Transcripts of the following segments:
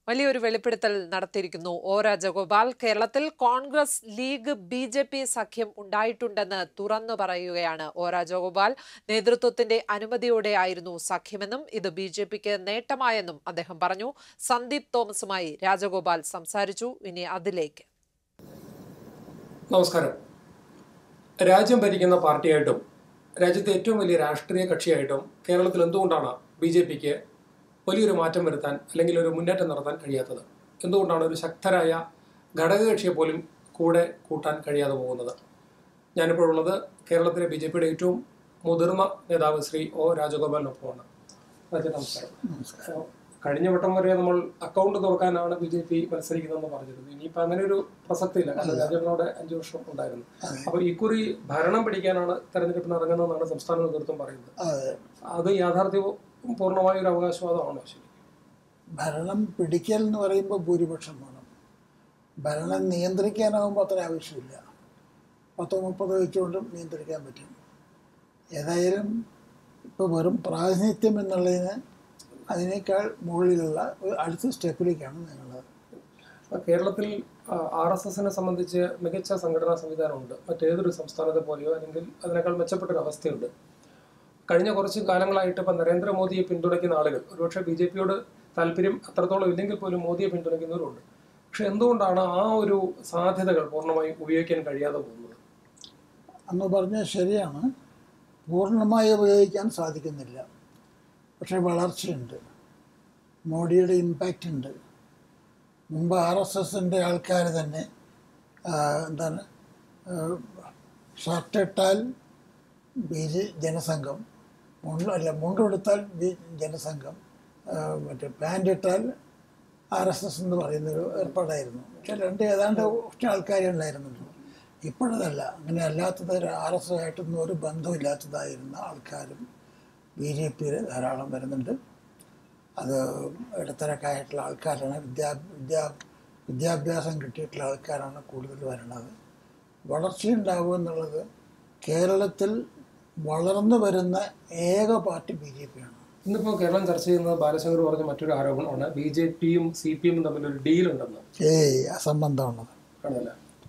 വലിയൊരു വെളിപ്പെടുത്തൽ നടത്തിയിരിക്കുന്നു ഒ രാജഗോപാൽ. കേരളത്തിൽ കോൺഗ്രസ് ലീഗ് ബി.ജെ.പി സഖ്യം ഉണ്ടായിട്ടുണ്ടെന്ന് തുറന്നു പറയുകയാണ് ഒ രാജഗോപാൽ. നേതൃത്വത്തിന്റെ അനുമതിയോടെയായിരുന്നു സഖ്യമെന്നും ഇത് ബി.ജെ.പിക്ക് നേട്ടമായെന്നും അദ്ദേഹം പറഞ്ഞു. സന്ദീപ് തോമസുമായി രാജഗോപാൽ സംസാരിച്ചു. ഇനി അതിലേക്ക്. നമസ്കാരം. രാജ്യം ഭരിക്കുന്ന പാർട്ടിയായിട്ടും രാജ്യത്തെ ഏറ്റവും വലിയ രാഷ്ട്രീയ കക്ഷിയായിട്ടും കേരളത്തിൽ എന്തുകൊണ്ടാണ് ബി.ജെ.പിക്ക് വലിയൊരു മാറ്റം വരുത്താൻ അല്ലെങ്കിൽ ഒരു മുന്നേറ്റം നടത്താൻ കഴിയാത്തത്? എന്തുകൊണ്ടാണ് ഒരു ശക്തരായ ഘടകകക്ഷിയെ പോലും കൂടെ കൂട്ടാൻ കഴിയാതെ പോകുന്നത്? ഞാനിപ്പോഴുള്ളത് കേരളത്തിലെ ബി.ജെ.പിയുടെ ഏറ്റവും മുതിർന്ന നേതാവ് ശ്രീ ഒ രാജഗോപാലിനൊപ്പമാണ്. നമസ്കാരം. കഴിഞ്ഞ വട്ടം വരെ നമ്മൾ അക്കൗണ്ട് തുറക്കാനാണ് ബി.ജെ.പി മത്സരിക്കുന്നതെന്ന് പറഞ്ഞിരുന്നു. ഇനിയിപ്പോൾ അങ്ങനെ ഒരു പ്രസക്തിയില്ല, കാരണം രാജ്യങ്ങളോട് 5 വർഷം ഉണ്ടായിരുന്നു. അപ്പോൾ ഇക്കുറി ഭരണം പിടിക്കാനാണ് തെരഞ്ഞെടുപ്പിന് ഇറങ്ങുന്നതെന്നാണ് സംസ്ഥാന നേതൃത്വം പറയുന്നത്. അത് യാഥാർത്ഥ്യവും പൂർണ്ണമായ ഒരു അവകാശവാദമാണോ? ശരി, ഭരണം പിടിക്കൽ എന്ന് പറയുമ്പോൾ ഭൂരിപക്ഷം വേണം. ഭരണം നിയന്ത്രിക്കാനാകുമ്പോൾ അത്ര ആവശ്യമില്ല. 10-30 വെച്ചുകൊണ്ടും നിയന്ത്രിക്കാൻ പറ്റും. ഏതായാലും ഇപ്പോൾ വെറും പ്രാതിനിധ്യം എന്നുള്ളതിന് അതിനേക്കാൾ മുകളിലുള്ള ഒരു അടുത്ത സ്റ്റെപ്പിലേക്കാണ് നീങ്ങുന്നത്. കേരളത്തിൽ RSSനെ സംബന്ധിച്ച് മികച്ച സംഘടനാ സംവിധാനമുണ്ട്. മറ്റേതൊരു സംസ്ഥാനത്തെ പോലെയോ അല്ലെങ്കിൽ അതിനേക്കാൾ മെച്ചപ്പെട്ടൊരു അവസ്ഥയുണ്ട്. കഴിഞ്ഞ കുറച്ച് കാലങ്ങളായിട്ട് ഇപ്പം നരേന്ദ്രമോദിയെ പിന്തുണയ്ക്കുന്ന ആളുകൾ ഒരുപക്ഷെ ബി.ജെ.പിയോട് താല്പര്യം അത്രത്തോളം ഇല്ലെങ്കിൽ പോലും മോദിയെ പിന്തുണയ്ക്കുന്നവരുണ്ട്. പക്ഷെ എന്തുകൊണ്ടാണ് ആ ഒരു സാധ്യതകൾ പൂർണ്ണമായും ഉപയോഗിക്കാൻ കഴിയാതെ പോകുന്നത്? അന്ന് പറഞ്ഞാൽ ശരിയാണ്, പൂർണ്ണമായി ഉപയോഗിക്കാൻ സാധിക്കുന്നില്ല. പക്ഷേ വളർച്ചയുണ്ട്, മോഡിയുടെ ഇമ്പാക്റ്റ് ഉണ്ട്. മുമ്പ് RSSൻ്റെ ആൾക്കാർ തന്നെ എന്താണ് ഷർട്ടിട്ടാൽ ജനസംഘം, മുണ്ടെടുത്താൽ ജനസംഘം, മറ്റേ പാൻ്റ് ഇട്ടാൽ RSS എന്ന് പറയുന്നൊരു ഏർപ്പാടായിരുന്നു. പക്ഷെ ഏതാണ്ട് ഒറ്റ ആൾക്കാരെ ഉണ്ടായിരുന്നുള്ളൂ. ഇപ്പോഴതല്ല, അങ്ങനെ അല്ലാത്തത് RSS ആയിട്ടൊന്നും ഒരു ബന്ധമില്ലാത്തതായിരുന്ന ആൾക്കാരും ബി.ജെ.പിയിൽ ധാരാളം വരുന്നുണ്ട്. അത് ഇടത്തരക്കായിട്ടുള്ള ആൾക്കാരാണ്, വിദ്യാഭ്യാസം കിട്ടിയിട്ടുള്ള ആൾക്കാരാണ് കൂടുതൽ വരുന്നത്. വളർച്ചയുണ്ടാവുക എന്നുള്ളത് കേരളത്തിൽ വളർന്നു വരുന്ന ഏക പാർട്ടി ബി.ജെ.പിയാണ്. ഇന്നിപ്പോൾ കേരളം ചർച്ച ചെയ്യുന്നത് ബാലശങ്കർ പറഞ്ഞ മറ്റൊരു ആരോപണമാണ് ബി.ജെ.പിയും CPM തമ്മിലൊരു ഡീലുണ്ടെന്ന്. അസംബന്ധമാണത്. ആണല്ല,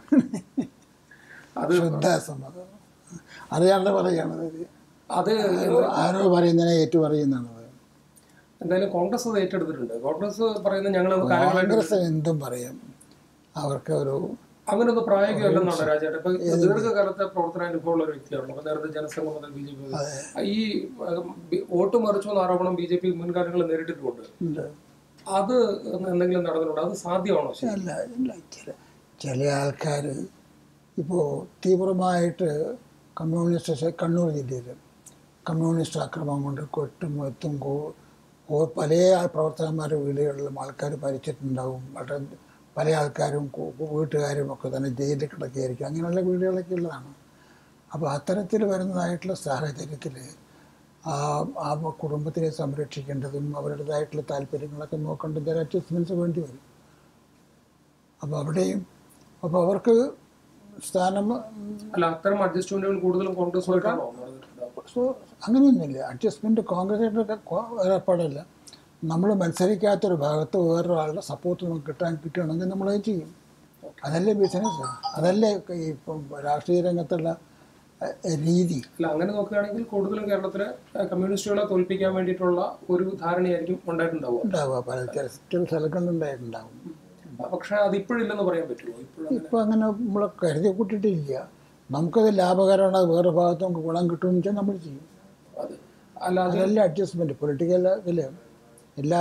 അത് ശുദ്ധ അസംബന്ധം. അറിയാണ്ട് പറയുകയാണത്. അത് ആരോ പറയുന്നതിനെ ഏറ്റു പറയുന്നതാണ്. എന്തായാലും കോൺഗ്രസ് അത് ഏറ്റെടുത്തിട്ടുണ്ട്. കോൺഗ്രസ് പറയുന്നത് ഞങ്ങൾ കോൺഗ്രസ് എന്തും പറയും, അവർക്ക് ഒരു അങ്ങനെ ഒന്ന് പ്രായോഗികമല്ലെന്നാണ് രാജേട്ടൻ. ഇപ്പൊ ദീർഘകാലത്തെ പ്രവർത്തന അനുഭവമുള്ള ഒരു വ്യക്തിയാണല്ലോ. അപ്പൊ നേരത്തെ ജനസംഘം മുതൽ ബി.ജെ.പി ഈ വോട്ട് മറിച്ചു എന്ന ആരോപണം ബി.ജെ.പി മുൻകാലങ്ങളിൽ നേരിട്ടിട്ടുണ്ട്. അത് എന്തെങ്കിലും നടന്നിട്ടുണ്ട്? അത് സാധ്യമാണോ? അല്ല, ചില ആൾക്കാർ ഇപ്പോൾ തീവ്രമായിട്ട് കമ്മ്യൂണിസ്റ്റ് കണ്ണൂർ ജില്ലയിൽ കമ്മ്യൂണിസ്റ്റ് ആക്രമണം കൊണ്ട് കൊട്ടും എത്തും പല പ്രവർത്തകന്മാരുടെ വീടുകളിലും ആൾക്കാർ മരിച്ചിട്ടുണ്ടാവും. വളരെ പല ആൾക്കാരും വീട്ടുകാരും ഒക്കെ തന്നെ ജയിലിൽ കിടക്കുകയായിരിക്കും. അങ്ങനെയുള്ള വീടുകളൊക്കെ ഉള്ളതാണ്. അപ്പോൾ അത്തരത്തിൽ വരുന്നതായിട്ടുള്ള സാഹചര്യത്തിൽ ആ കുടുംബത്തിനെ സംരക്ഷിക്കേണ്ടതും അവരുടേതായിട്ടുള്ള താല്പര്യങ്ങളൊക്കെ നോക്കേണ്ടത് അഡ്ജസ്റ്റ്മെൻറ്റ്സ് വേണ്ടി വരും. അപ്പോൾ അവിടെയും അപ്പോൾ അവർക്ക് സ്ഥാനം അത്തരം അഡ്ജസ്റ്റ്മെന്റുകൾ കൂടുതലും കോൺഗ്രസ്. അങ്ങനെയൊന്നുമില്ല. അഡ്ജസ്റ്റ്മെൻറ്റ് കോൺഗ്രസിൻ്റെ ഏർപ്പാടല്ല. നമ്മൾ മത്സരിക്കാത്തൊരു ഭാഗത്ത് വേറൊരാളുടെ സപ്പോർട്ട് നമുക്ക് കിട്ടുകയാണെങ്കിൽ നമ്മളത് ചെയ്യും. അതല്ലേ ബിസിനസ്, അതല്ലേ ഇപ്പം രാഷ്ട്രീയ രംഗത്തുള്ള രീതി. അല്ല, അങ്ങനെ നോക്കുകയാണെങ്കിൽ കൂടുതലും കേരളത്തിലെ കമ്മ്യൂണിസ്റ്റുകളെ തോൽപ്പിക്കാൻ വേണ്ടിയിട്ടുള്ള ഒരു ധാരണയായിരിക്കും ഉണ്ടാവുക. പല ചില സ്ഥലങ്ങളിലുണ്ടായിട്ടുണ്ടാവും. പക്ഷെ അതിപ്പോഴില്ലെന്ന് പറയാൻ പറ്റുമോ? ഇപ്പം അങ്ങനെ നമ്മളെ കരുതി കൂട്ടിയിട്ടില്ല. നമുക്കത് ലാഭകരമാണ്, വേറെ ഭാഗത്ത് നമുക്ക് ഗുണം കിട്ടുമെന്ന് വെച്ചാൽ നമ്മൾ ചെയ്യും. അതല്ല അഡ്ജസ്റ്റ്മെൻറ്റ്. പൊളിറ്റിക്കൽ ഇതിൽ എല്ലാ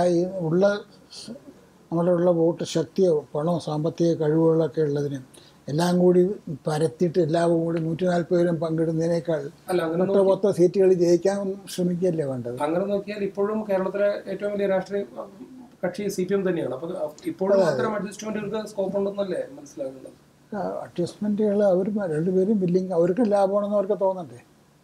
നമ്മളുള്ള വോട്ട് ശക്തിയോ പണമോ സാമ്പത്തിക കഴിവുകളൊക്കെ ഉള്ളതിന് എല്ലാം കൂടി പരത്തിയിട്ട് എല്ലാവരും കൂടി 140 പേരും പങ്കിടുന്നതിനേക്കാൾ 10 സീറ്റുകൾ ജയിക്കാൻ ശ്രമിക്കുകയല്ലേ വേണ്ടത്. അങ്ങനെ നോക്കിയാൽ ഇപ്പോഴും കേരളത്തിലെ ഏറ്റവും വലിയ രാഷ്ട്രീയ കക്ഷി CPM തന്നെയാണ്. അപ്പോൾ ഇപ്പോഴും അത്തരം അഡ്ജസ്റ്റ്മെന്റുകൾക്ക് സ്കോപ്പ് ഉണ്ടെന്നല്ലേ മനസ്സിലാകുന്നത്? അഡ്ജസ്റ്റ്മെൻറ്റുകൾ അവർ രണ്ടുപേരും ബില്ലിങ് അവർക്കും ലാഭമാണെന്ന് അവർക്ക് തോന്നണ്ടേ,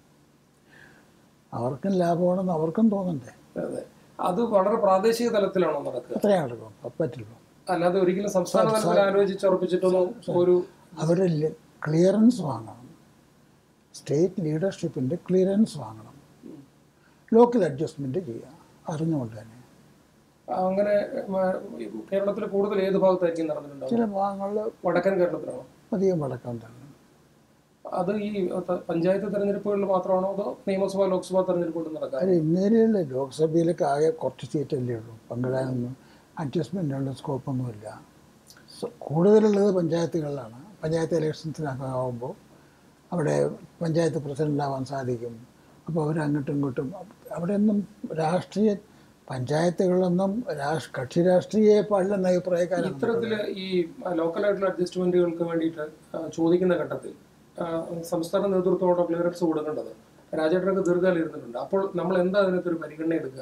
അവർക്കും ലാഭമാണെന്ന് അവർക്കും തോന്നണ്ടേ. അതെ, അത് വളരെ പ്രാദേശിക തലത്തിലാണോ നടക്കുക? അത്രയും നടക്കും, പറ്റില്ല. അല്ലാതെ ഒരിക്കലും സംസ്ഥാന തലത്തിൽ ആലോചിച്ചുറപ്പിച്ചിട്ടൊന്നും ഒരു അവർ ക്ലിയറൻസ് വാങ്ങണം. സ്റ്റേറ്റ് ലീഡർഷിപ്പിൻ്റെ ക്ലിയറൻസ് വാങ്ങണം. ലോക്കൽ അഡ്ജസ്റ്റ്മെൻറ്റ് ചെയ്യുക അറിഞ്ഞുകൊണ്ട് തന്നെ. അങ്ങനെ കേരളത്തിൽ കൂടുതൽ ഏത് ഭാഗത്തായിരിക്കും നടന്നിട്ടുണ്ടാവും? ചില ഭാഗങ്ങളിൽ വടക്കൻ കേരളത്തിലാണോ? അധികം വടക്കാൻ തന്നെ. അത് ഈ പഞ്ചായത്ത് തെരഞ്ഞെടുപ്പുകളിൽ മാത്രമാണോ അതോ നിയമസഭ ലോക്സഭാ തെരഞ്ഞെടുപ്പുകളിൽ നടക്കാം? അത് ഇന്നേരെയുള്ള ലോക്സഭയിലേക്ക് ആകെ കുറച്ച് സീറ്റല്ലേ ഉള്ളൂ. പങ്കിടാനൊന്നും അഡ്ജസ്റ്റ്മെൻറ്റിനുള്ള സ്കോപ്പൊന്നുമില്ല. കൂടുതലുള്ളത് പഞ്ചായത്തുകളിലാണ്. പഞ്ചായത്ത് ഇലക്ഷൻസിനൊക്കെ ആകുമ്പോൾ അവിടെ പഞ്ചായത്ത് പ്രസിഡൻ്റാവാൻ സാധിക്കും. അപ്പോൾ അവരങ്ങോട്ടും ഇങ്ങോട്ടും അവിടെയൊന്നും പഞ്ചായത്തുകളിലൊന്നും കക്ഷി രാഷ്ട്രീയ പാടില്ലെന്ന അഭിപ്രായക്കാരാണ്. ഇത്തരത്തിൽ ഈ ലോക്കലായിട്ടുള്ള അഡ്ജസ്റ്റ്മെന്റുകൾക്ക് വേണ്ടിയിട്ട് ചോദിക്കുന്ന ഘട്ടത്തിൽ സംസ്ഥാന നേതൃത്വത്തോടെ ക്ലിയറൻസ് കൊടുക്കേണ്ടത് രാജേട്ടനൊക്കെ ദീർഘകാലം ഇരുന്നിട്ടുണ്ട്. അപ്പോൾ നമ്മൾ എന്താ അതിനകത്തൊരു പരിഗണന എടുക്കുക?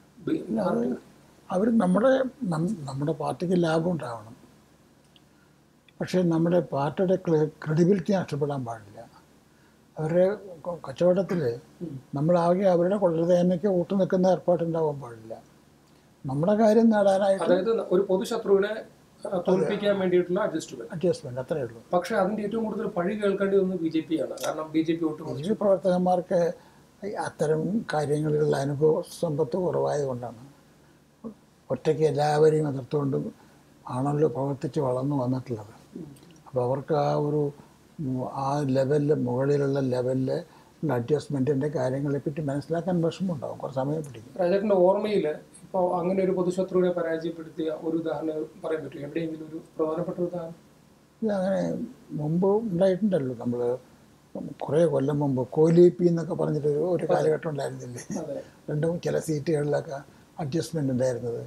അവർ നമ്മുടെ പാർട്ടിക്ക് ലാഭം ഉണ്ടാവണം. പക്ഷേ നമ്മുടെ പാർട്ടിയുടെ ക്രെഡിബിലിറ്റി നഷ്ടപ്പെടാൻ പാടില്ല. അവരുടെ കച്ചവടത്തിൽ നമ്മളാകെ അവരുടെ കൊള്ളതേനയ്ക്ക് കൂട്ടു നിൽക്കുന്ന ഏർപ്പാടുണ്ടാവാൻ പാടില്ല. നമ്മുടെ കാര്യം നേടാനായിട്ട്, അതായത് ഒരു പൊതുശത്രുവിനെ തോൽപ്പിക്കാൻ വേണ്ടിയിട്ടുള്ള അഡ്ജസ്റ്റ്മെന്റ് അത്രയേ ഉള്ളൂ. പക്ഷേ അതിന്റെ ഏറ്റവും കൂടുതൽ പഴി കേൾക്കേണ്ടി വന്നത് BJP ആണ്. കാരണം BJP BJP പ്രവർത്തകന്മാർക്ക് അത്തരം കാര്യങ്ങളിലുള്ള അനുഭവ സമ്പത്ത് കുറവായതുകൊണ്ടാണ്. ഒറ്റയ്ക്ക് എല്ലാവരെയും എതിർത്തുകൊണ്ട് ആണല്ലോ പ്രവർത്തിച്ച് വളർന്നു വന്നിട്ടുള്ളത്. അപ്പോൾ അവർക്ക് ആ ലെവലിൽ, മുകളിലുള്ള ലെവലിൽ അഡ്ജസ്റ്റ്മെൻറ്റിൻ്റെ കാര്യങ്ങളെപ്പറ്റി മനസ്സിലാക്കാൻ വിഷമമുണ്ടാകും. കുറച്ച് സമയം പിടിക്കും. രാജേട്ടൻ്റെ ഓർമ്മയിൽ ഇപ്പോൾ അങ്ങനെ ഒരു പൊതുശത്രുവിനെ പരാജയപ്പെടുത്തിയ ഒരു ഉദാഹരണം പറയാൻ പറ്റും? എവിടെയെങ്കിലും ഒരു പ്രധാനപ്പെട്ട ഉദാഹരണം? അങ്ങനെ മുമ്പ് ഉണ്ടായിട്ടുണ്ടല്ലോ. നമ്മൾ കുറേ കൊല്ലം മുമ്പ് കോലിപി എന്നൊക്കെ പറഞ്ഞിട്ട് ഒരു കാലഘട്ടം ഉണ്ടായിരുന്നില്ലേ? രണ്ടും ചില സീറ്റുകളിലൊക്കെ അഡ്ജസ്റ്റ്മെൻ്റ് ഉണ്ടായിരുന്നത്.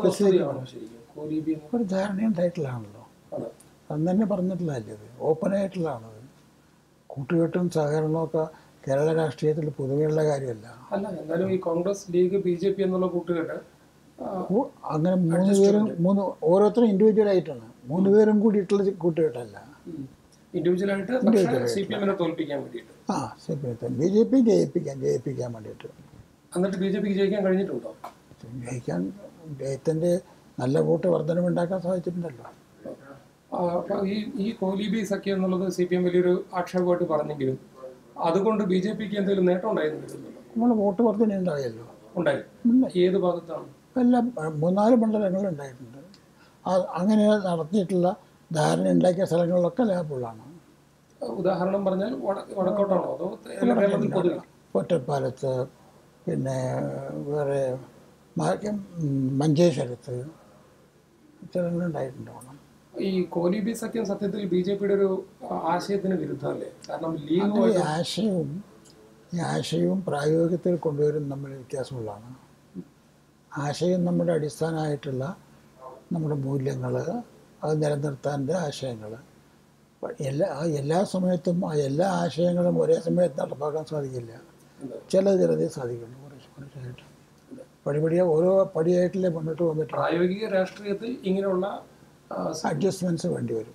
ഒരു ധാരണയുണ്ടായിട്ടുള്ളതാണല്ലോ. അന്ന് തന്നെ പറഞ്ഞിട്ടുള്ളതല്ലേ അത്? ഓപ്പണായിട്ടുള്ളതാണത്. കൂട്ടുകെട്ടും സഹകരണവും ഒക്കെ കേരള രാഷ്ട്രീയത്തിൽ പൊതുവെയുള്ള കാര്യമല്ല. അല്ല, എന്നാലും ഈ കോൺഗ്രസ്, ലീഗ്, BJP എന്നുള്ള കൂട്ടുകെട്ട് അങ്ങനെ ഓരോരുത്തരും ഇൻഡിവിജ്വൽ ആയിട്ടാണ്. 3 പേരും കൂടിയിട്ടുള്ള കൂട്ടുകെട്ടല്ല. ഇൻഡിവിജ്വലായിട്ട് CPM-നെ തോൽപ്പിക്കാൻ വേണ്ടിയിട്ട്. BJP ജയിപ്പിക്കാൻ വേണ്ടിയിട്ട്. എന്നിട്ട് BJPക്ക് ജയിക്കാൻ കഴിഞ്ഞിട്ടുണ്ടോ? ജയത്തിൻ്റെ നല്ല വോട്ട് വർധനമുണ്ടാക്കാൻ സാധിച്ചിട്ടുണ്ടല്ലോ. ഈ കോലീബി സഖ്യം എന്നുള്ളത് CPM വലിയൊരു ആക്ഷേപമായിട്ട് പറഞ്ഞെങ്കിലും അതുകൊണ്ട് BJPക്ക് എന്തെങ്കിലും നേട്ടം ഉണ്ടായിരുന്നില്ലല്ലോ? നമ്മൾ വോട്ട് വർധന ഉണ്ടായല്ലോ. ഉണ്ടായി. ഏത് ഭാഗത്താണ്? എല്ലാം 3-4 മണ്ഡലങ്ങളിൽ ഉണ്ടായിട്ടുണ്ട്. അങ്ങനെ നടത്തിയിട്ടുള്ള ധാരണ ഉണ്ടാക്കിയ സ്ഥലങ്ങളിലൊക്കെ ലാഭമുള്ളതാണ്. ഉദാഹരണം പറഞ്ഞാൽ വടക്കോട്ടാണോ അതോ കേരളത്തിൽ പൊതുവെ? ഒറ്റപ്പാലത്ത്, പിന്നെ വേറെ മഞ്ചേശ്വരത്ത് സ്ഥലങ്ങളുണ്ടായിട്ടുണ്ടാവണം. ഈ കോലീബി സഖ്യം സത്യത്തിൽ BJPയുടെ ഒരു ആശയത്തിന് വിരുദ്ധമല്ലേ? കാരണം ലീഗ് ആശയവും പ്രായോഗികത്തിൽ കൊണ്ടുവരും തമ്മിൽ വ്യത്യാസമുള്ളതാണ്. ആശയം നമ്മുടെ അടിസ്ഥാനമായിട്ടുള്ള നമ്മുടെ മൂല്യങ്ങൾ, അത് നിലനിർത്താൻ്റെ ആശയങ്ങൾ, എല്ലാ സമയത്തും എല്ലാ ആശയങ്ങളും ഒരേ സമയത്ത് നടപ്പാക്കാൻ സാധിക്കില്ല. ചിലതേ സാധിക്കുള്ളൂ. കുറച്ചായിട്ട് ഓരോ പടിയായിട്ടല്ലേ മുന്നോട്ട് പോകാൻ പറ്റും. പ്രായോഗിക രാഷ്ട്രീയത്തിൽ ഇങ്ങനെയുള്ള അഡ്ജസ്റ്റ്മെന്റ്സ് വേണ്ടി വരും.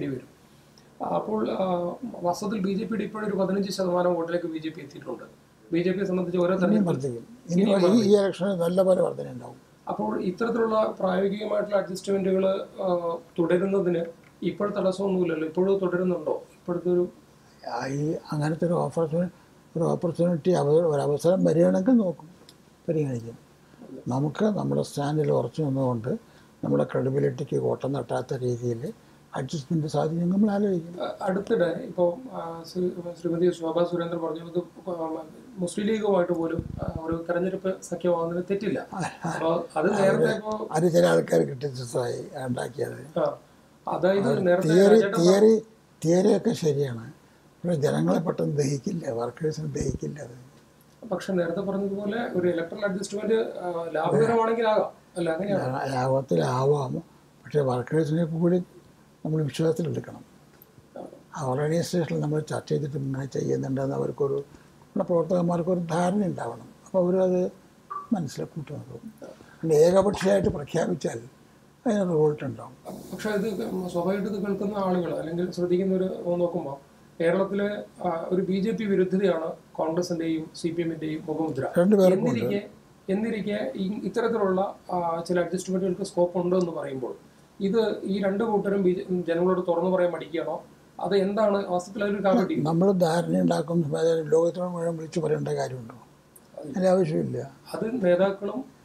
അപ്പോൾ വാസ്തവത്തിൽ BJPയുടെ ഇപ്പോഴൊരു 15% വോട്ടിലേക്ക് BJP എത്തിയിട്ടുണ്ട്. BJPയെ സംബന്ധിച്ച് ഓരോ ഈ ഇലക്ഷനിൽ നല്ല പോലെ വർധന ഉണ്ടാവും. അപ്പോൾ ഇത്തരത്തിലുള്ള പ്രായോഗികമായിട്ടുള്ള അഡ്ജസ്റ്റ്മെന്റുകൾ തുടരുന്നതിന് ഇപ്പോൾ തടസ്സമൊന്നുമില്ലല്ലോ? ഇപ്പോഴും തുടരുന്നുണ്ടോ? ഇപ്പോഴത്തെ അങ്ങനത്തെ ഒരു ഓപ്പർച്യൂണിറ്റി ഒരവസരം വരികയാണെങ്കിൽ പരിഗണിക്കും. നമുക്ക് നമ്മുടെ സ്റ്റാൻഡിൽ ഉറച്ചു നിന്നുകൊണ്ട് നമ്മുടെ ക്രെഡിബിലിറ്റിക്ക് കോട്ടം തട്ടാത്ത രീതിയിൽ അഡ്ജസ്റ്റ്മെന്റ് സാധിക്കും നമ്മൾ ആലോചിക്കും. അടുത്തിടെ ഇപ്പോൾ ശ്രീമതി ശോഭാ സുരേന്ദ്രൻ പറഞ്ഞത് മുസ്ലിം ലീഗുമായിട്ട് പോലും ഒരു തെരഞ്ഞെടുപ്പ് സഖ്യമാകുന്നതിന് തെറ്റില്ല. അത് നേരത്തെ അത് ചില ആൾക്കാർ ക്രിറ്റിസൈസ് ഉണ്ടാക്കിയത്. അതായത് തിയറിയൊക്കെ ശരിയാണ്, പക്ഷേ ജനങ്ങളെ പെട്ടെന്ന് ദഹിക്കില്ല, വർക്കേഴ്സിന് ദഹിക്കില്ല അത്. പക്ഷെ നേരത്തെ പറഞ്ഞതുപോലെ ഒരു ഇലക്ട്രൽ അഡ്ജസ്റ്റ്മെന്റ് ലാഭകരമാണെങ്കിൽ ആകാം, അല്ല അങ്ങനെയാണ്? ലാഭത്തിലാവാം, പക്ഷേ വർക്കേഴ്സിനെ കൂടി നമ്മൾ വിശ്വാസത്തിലെടുക്കണം. ഓർഗനൈസേഷനിൽ നമ്മൾ ചർച്ച ചെയ്തിട്ട് ഇങ്ങനെ ചെയ്യുന്നുണ്ടെന്ന് നമ്മുടെ പ്രവർത്തകന്മാർക്കൊരു ധാരണ ഉണ്ടാവണം. അപ്പോൾ അവരത് മനസ്സിലാക്കിയിട്ട് നോക്കും. പിന്നെ ഏകപക്ഷീയമായിട്ട് പ്രഖ്യാപിച്ചാൽ അതിന് റിവോൾട്ട് ഉണ്ടാവും. പക്ഷേ ഇത് സ്വാഭാവികമായിട്ട് ഇത് കേൾക്കുന്ന ആളുകൾ അല്ലെങ്കിൽ ശ്രദ്ധിക്കുന്നവർ നോക്കുമ്പോൾ കേരളത്തിലെ ഒരു BJP വിരുദ്ധതയാണ് കോൺഗ്രസിന്റെയും CPM-ന്റെയും മുഖമുദ്ര. എന്നിരിക്കെ ഇത്തരത്തിലുള്ള ചില അഡ്ജസ്റ്റ്മെന്റുകൾക്ക് സ്കോപ്പ് ഉണ്ട് എന്ന് പറയുമ്പോൾ ഈ രണ്ട് കൂട്ടരും ജനങ്ങളോട് തുറന്നു പറയാൻ മടിക്കുകയാണോ? അത് എന്താണ് വാസ്തവത്തിൽ അതിലൊരു കാര്യം? നമ്മൾ ധാരണ ഉണ്ടാക്കുന്ന ലോകത്തോട് മുഴുവൻ വിളിച്ചു പറയേണ്ട കാര്യമുണ്ടോ? അതിൻ്റെ ആവശ്യമില്ല. അത് നേതാക്കളും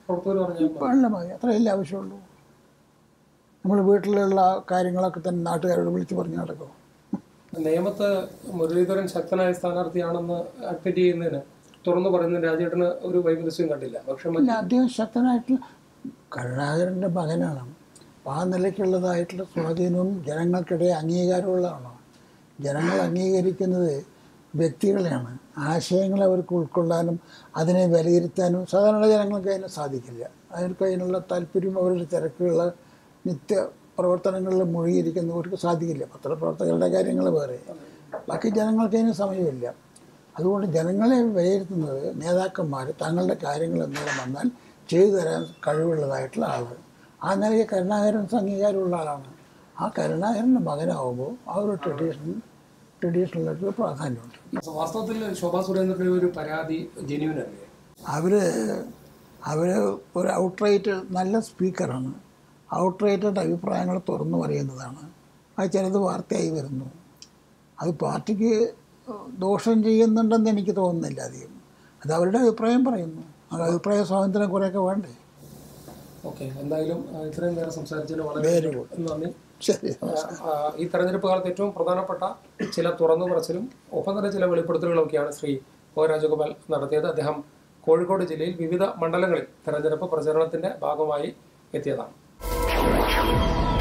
പ്രവർത്തകർ പറഞ്ഞാൽ വെള്ളം മതി, അത്രയല്ലേ ആവശ്യമുള്ളൂ. നമ്മൾ വീട്ടിലുള്ള കാര്യങ്ങളൊക്കെ തന്നെ നാട്ടുകാരോട് വിളിച്ച് പറഞ്ഞു നടക്കും. നിയമത്ത് മുരളീധരൻ ശക്തനായ സ്ഥാനാർത്ഥിയാണെന്ന് അഡ്മിറ്റ് ചെയ്യുന്നതിന് തുറന്നു പറയുന്ന രാജേട്ടന് ഒരു വൈമനസ്യം കണ്ടില്ല. പക്ഷെ പിന്നെ അദ്ദേഹം ശക്തനായിട്ടുള്ള കരുണാകരൻ്റെ മകനാണ്. അപ്പോൾ ആ നിലയ്ക്കുള്ളതായിട്ടുള്ള സ്വാധീനവും ജനങ്ങൾക്കിടയിൽ അംഗീകാരമുള്ളതാണ്. ജനങ്ങൾ അംഗീകരിക്കുന്നത് വ്യക്തികളെയാണ്. ആശയങ്ങളെ അവർക്ക് ഉൾക്കൊള്ളാനും അതിനെ വിലയിരുത്താനും സാധാരണ ജനങ്ങൾക്ക് അതിന് സാധിക്കില്ല. അവർക്ക് അതിനുള്ള താല്പര്യം അവരുടെ തിരക്കുള്ള നിത്യ പ്രവർത്തനങ്ങളിൽ മുഴുകിയിരിക്കുന്നവർക്ക് സാധിക്കില്ല. പത്രപ്രവർത്തകരുടെ കാര്യങ്ങൾ വേറെ, ബാക്കി ജനങ്ങൾക്ക് അതിന് സമയമില്ല. അതുകൊണ്ട് ജനങ്ങളെ വിലയിരുത്തുന്നത് നേതാക്കന്മാർ തങ്ങളുടെ കാര്യങ്ങൾ എന്തെങ്കിലും വന്നാൽ ചെയ്തു തരാൻ കഴിവുള്ളതായിട്ടുള്ള ആളുകൾ. ആ നിലയ്ക്ക് കരുണാകരൻ അംഗീകാരമുള്ള ആളാണ്. ആ കരുണാകരൻ്റെ മകനാവുമ്പോൾ ആ ഒരു ട്രഡീഷണലായിട്ടുള്ള പ്രാധാന്യമുണ്ട്. വാസ്തവത്തിൽ ശോഭാ സുരേന്ദ്രൻ്റെ ഒരു പരാതി ജെന്യൂൻ അല്ലേ? അവർ ഒരു ഔട്ട്റൈറ്റ് നല്ല സ്പീക്കറാണ്. ഔട്ട്റൈറ്റഡ് അഭിപ്രായങ്ങൾ തുറന്നു പറയുന്നതാണ്. അത് ചിലത് വാർത്തയായി വരുന്നു. അത് പാർട്ടിക്ക് ദോഷം ചെയ്യുന്നുണ്ടെന്ന് എനിക്ക് തോന്നുന്നില്ല അധികം. അത് അവരുടെ അഭിപ്രായം പറയുന്നു. ആ അഭിപ്രായ സ്വാതന്ത്ര്യം കുറേയൊക്കെ വേണ്ടേ. ഓക്കെ, എന്തായാലും ഇത്രയും നേരം സംസാരിച്ചതിന് വളരെ നന്ദി. ശരി. ഈ തെരഞ്ഞെടുപ്പ് കാലത്ത് ഏറ്റവും പ്രധാനപ്പെട്ട ചില തുറന്നു പറച്ചിലും ഒപ്പം തന്നെ ചില വെളിപ്പെടുത്തലുകളൊക്കെയാണ് ശ്രീ ഒ രാജഗോപാൽ നടത്തിയത്. അദ്ദേഹം കോഴിക്കോട് ജില്ലയിൽ വിവിധ മണ്ഡലങ്ങളിൽ തെരഞ്ഞെടുപ്പ് പ്രചരണത്തിന്റെ ഭാഗമായി എത്തിയതാണ്.